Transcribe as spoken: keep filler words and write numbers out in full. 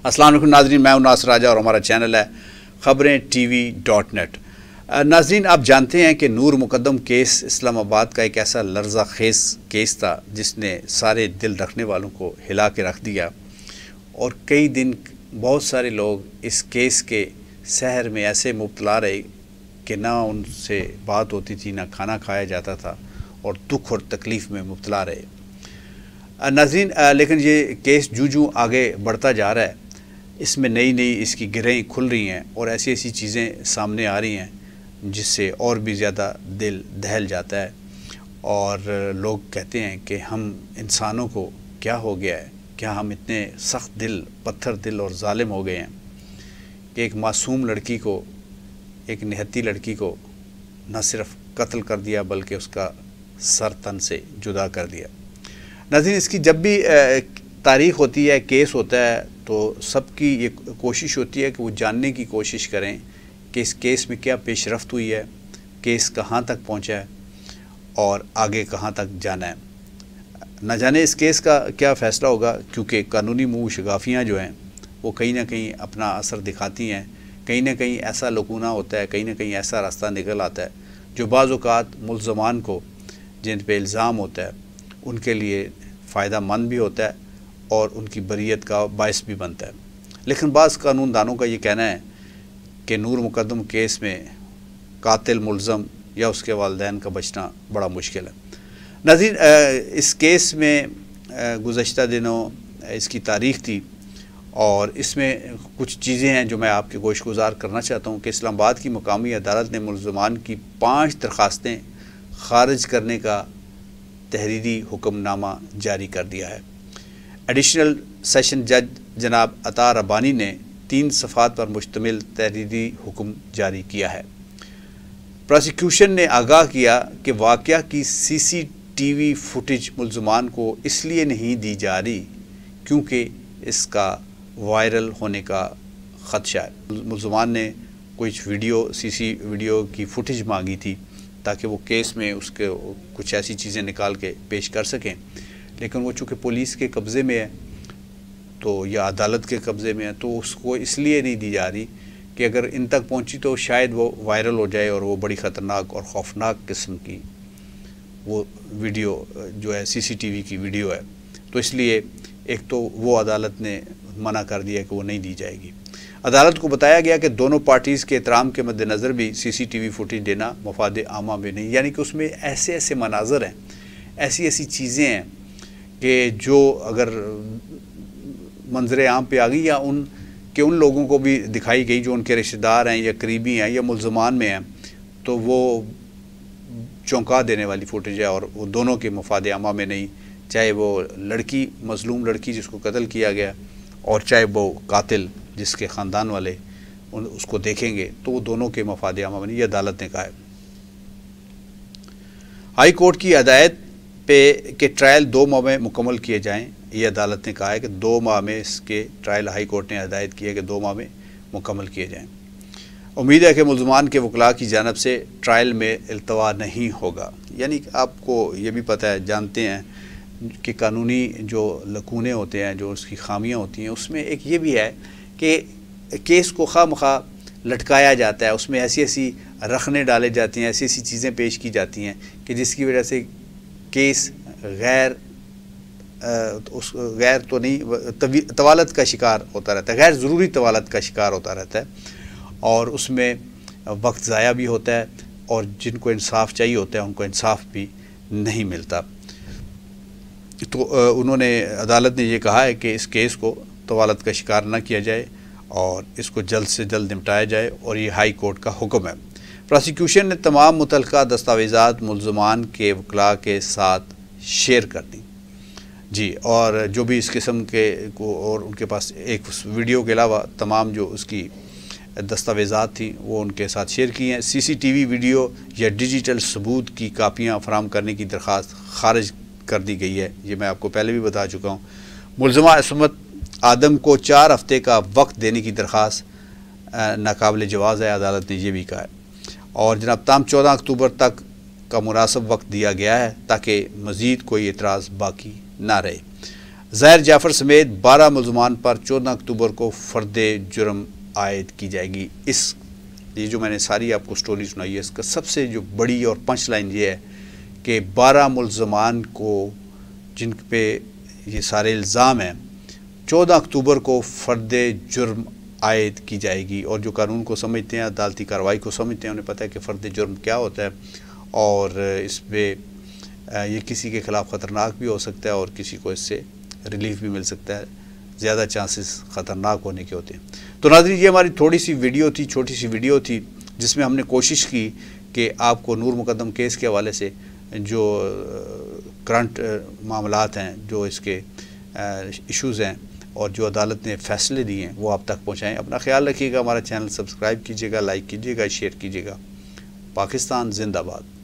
السلام علیکم ناظرین، میں ہوں ناصر راجہ اور ہمارا چینل ہے خبریں ٹی وی ڈاٹ نیٹ۔ ناظرین، آپ جانتے ہیں کہ نور مقدم کیس اسلام آباد کا ایک ایسا لرزہ خیز کیس تھا جس نے سارے دل رکھنے والوں کو ہلا کے رکھ دیا، اور کئی دن بہت سارے لوگ اس کیس کے سحر میں ایسے مبتلا رہے کہ نہ ان سے بات ہوتی تھی، نہ کھانا کھایا جاتا تھا، اور دکھ اور تکلیف میں مبتلا رہے۔ ناظرین، لیکن یہ کیس جو جو آگے بڑھتا جا رہا ہے، اس میں نئی نئی اس کی گرہیں کھل رہی ہیں اور ایسی ایسی چیزیں سامنے آ رہی ہیں جس سے اور بھی زیادہ دل دہل جاتا ہے، اور لوگ کہتے ہیں کہ ہم انسانوں کو کیا ہو گیا ہے، کیا ہم اتنے سخت دل، پتھر دل اور ظالم ہو گئے ہیں کہ ایک معصوم لڑکی کو، ایک نہتی لڑکی کو نہ صرف قتل کر دیا بلکہ اس کا سر تن سے جدا کر دیا۔ ناظرین، اس کی جب بھی تاریخ ہوتی ہے، کیس ہوتا ہے، تو سب کی یہ کوشش ہوتی ہے کہ وہ جاننے کی کوشش کریں کہ اس کیس میں کیا پیش رفت ہوئی ہے، کیس کہاں تک پہنچا ہے اور آگے کہاں تک جانا ہے۔ نہ جانے اس کیس کا کیا فیصلہ ہوگا، کیونکہ قانونی منہ شگافیاں جو ہیں وہ کہیں نہ کہیں اپنا اثر دکھاتی ہیں، کہیں نہ کہیں ایسا لکونہ ہوتا ہے، کہیں نہ کہیں ایسا راستہ نکل آتا ہے جو بعض اوقات ملزمان کو جن پہ الزام ہوتا ہے ان کے لیے فائدہ مند بھی ہوتا ہے اور ان کی بریت کا باعث بھی بنتا ہے۔ لیکن بعض قانون دانوں کا یہ کہنا ہے کہ نور مقدم کیس میں قاتل ملزم یا اس کے والدین کا بچنا بڑا مشکل ہے۔ ناظرین، اس کیس میں گزشتہ دنوں اس کی تاریخ تھی، اور اس میں کچھ چیزیں ہیں جو میں آپ کے گوش گزار کرنا چاہتا ہوں کہ اسلام آباد کی مقامی عدالت نے ملزمان کی پانچ درخواستیں خارج کرنے کا تحریری حکم نامہ جاری کر دیا ہے۔ ایڈیشنل سیشن جج جناب عطا ربانی نے تین صفحات پر مشتمل تحریری حکم جاری کیا ہے۔ پراسیکیوشن نے آگاہ کیا کہ واقعہ کی سی سی ٹی وی فوٹیج ملزمان کو اس لیے نہیں دی جا رہی کیونکہ اس کا وائرل ہونے کا خدشہ ہے۔ ملزمان نے کچھ ویڈیو سی سی ویڈیو کی فوٹیج مانگی تھی تاکہ وہ کیس میں اس کے کچھ ایسی چیزیں نکال کے پیش کر سکیں، لیکن وہ چونکہ پولیس کے قبضے میں ہے تو یا عدالت کے قبضے میں ہے، تو اس کو اس لیے نہیں دی جا رہی کہ اگر ان تک پہنچی تو شاید وہ وائرل ہو جائے اور وہ بڑی خطرناک اور خوفناک قسم کی وہ ویڈیو جو ہے سی سی ٹی وی کی ویڈیو ہے، تو اس لیے ایک تو وہ عدالت نے منع کر دیا کہ وہ نہیں دی جائے گی۔ عدالت کو بتایا گیا کہ دونوں پارٹیز کے احترام کے مد نظر بھی سی سی ٹی وی فوٹیج دینا مفاد عامہ میں نہیں، یعنی کہ اس میں ایسے ایسے مناظر ہیں، ایسی ایسی چیزیں ہیں کہ جو اگر منظر عام پہ آ گئی یا ان کہ ان لوگوں کو بھی دکھائی گئی جو ان کے رشتہ دار ہیں یا قریبی ہیں یا ملزمان میں ہیں، تو وہ چونکا دینے والی فوٹیج ہے، اور وہ دونوں کے مفاد عامہ میں نہیں، چاہے وہ لڑکی، مظلوم لڑکی جس کو قتل کیا گیا، اور چاہے وہ قاتل جس کے خاندان والے اس کو دیکھیں گے، تو وہ دونوں کے مفاد عامہ میں نہیں، یہ عدالت نے کہا ہے۔ ہائی کورٹ کی ہدایت پہ کہ ٹرائل دو ماہ میں مکمل کیے جائیں، یہ عدالت نے کہا ہے کہ دو ماہ میں اس کے ٹرائل ہائی کورٹ نے ہدایت کی ہے کہ دو ماہ میں مکمل کیے جائیں۔ امید ہے کہ ملزمان کے وکلاء کی جانب سے ٹرائل میں التوا نہیں ہوگا، یعنی آپ کو یہ بھی پتہ ہے، جانتے ہیں کہ قانونی جو لکونے ہوتے ہیں، جو اس کی خامیاں ہوتی ہیں، اس میں ایک یہ بھی ہے کہ کیس کو خواہ مخواہ لٹکایا جاتا ہے، اس میں ایسی ایسی رخنے ڈالے جاتے ہیں، ایسی ایسی چیزیں پیش کی جاتی ہیں کہ جس کی وجہ سے کیس غیر اس غیر تو نہیں طوالت کا شکار ہوتا رہتا ہے، غیر ضروری طوالت کا شکار ہوتا رہتا ہے، اور اس میں وقت ضائع بھی ہوتا ہے، اور جن کو انصاف چاہیے ہوتا ہے ان کو انصاف بھی نہیں ملتا۔ تو انہوں نے عدالت نے یہ کہا ہے کہ اس کیس کو طوالت کا شکار نہ کیا جائے اور اس کو جلد سے جلد نمٹایا جائے، اور یہ ہائی کورٹ کا حکم ہے۔ پراسیکیوشن نے تمام متعلقہ دستاویزات ملزمان کے وکلاء کے ساتھ شیئر کر دیں جی، اور جو بھی اس قسم کے کو اور ان کے پاس ایک ویڈیو کے علاوہ تمام جو اس کی دستاویزات تھیں وہ ان کے ساتھ شیئر کی ہیں۔ سی سی ٹی وی ویڈیو یا ڈیجیٹل ثبوت کی کاپیاں فراہم کرنے کی درخواست خارج کر دی گئی ہے، یہ میں آپ کو پہلے بھی بتا چکا ہوں۔ ملزمہ عصمت آدم کو چار ہفتے کا وقت دینے کی درخواست ناقابل جواز ہے، عدالت نے یہ بھی کہا ہے، اور جناب تام چودہ اکتوبر تک کا مناسب وقت دیا گیا ہے تاکہ مزید کوئی اعتراض باقی نہ رہے۔ ظاہر جعفر سمیت بارہ ملزمان پر چودہ اکتوبر کو فرد جرم عائد کی جائے گی۔ اس یہ جو میں نے ساری آپ کو سٹوری سنائی ہے، اس کا سب سے جو بڑی اور پنچ لائن یہ ہے کہ بارہ ملزمان کو جن پہ یہ سارے الزام ہیں چودہ اکتوبر کو فرد جرم عائد کی جائے گی، اور جو قانون کو سمجھتے ہیں، عدالتی کارروائی کو سمجھتے ہیں، انہیں پتہ ہے کہ فرد جرم کیا ہوتا ہے، اور اس پہ یہ کسی کے خلاف خطرناک بھی ہو سکتا ہے اور کسی کو اس سے ریلیف بھی مل سکتا ہے، زیادہ چانسز خطرناک ہونے کے ہوتے ہیں۔ تو ناظرین، یہ ہماری تھوڑی سی ویڈیو تھی، چھوٹی سی ویڈیو تھی، جس میں ہم نے کوشش کی کہ آپ کو نور مقدم کیس کے حوالے سے جو کرنٹ معاملات ہیں، جو اس کے ایشوز ہیں اور جو عدالت نے فیصلے دیے ہیں، وہ آپ تک پہنچائیں۔ اپنا خیال رکھیے گا، ہمارا چینل سبسکرائب کیجیے گا، لائک کیجیے گا، شیئر کیجیے گا۔ پاکستان زندہ باد۔